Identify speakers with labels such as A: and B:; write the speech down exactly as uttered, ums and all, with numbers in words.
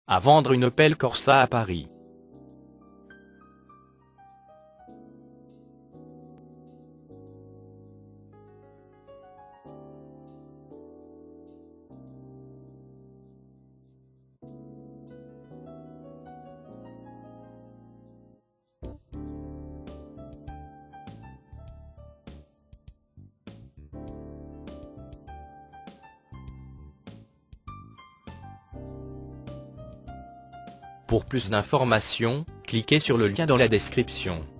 A: à vendre une Opel Corsa à Paris. Pour plus d'informations, cliquez sur le lien dans la description.